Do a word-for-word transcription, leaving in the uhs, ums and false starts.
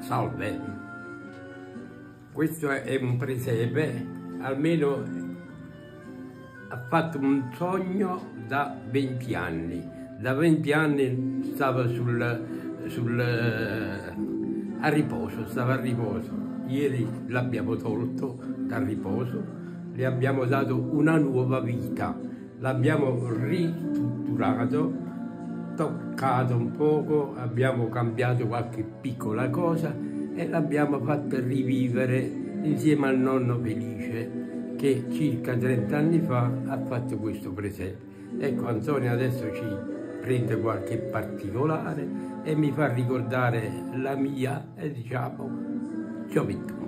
Salve, questo è un presepe, almeno ha fatto un sogno da venti anni. Da venti anni stava sul, sul, a riposo, stava a riposo. Ieri l'abbiamo tolto dal riposo, le abbiamo dato una nuova vita, l'abbiamo ristrutturato, toccato un poco, abbiamo cambiato qualche piccola cosa e l'abbiamo fatta rivivere insieme al nonno felice che circa trenta anni fa ha fatto questo presepe. Ecco, Antonio adesso ci prende qualche particolare e mi fa ricordare la mia e diciamo gioventù.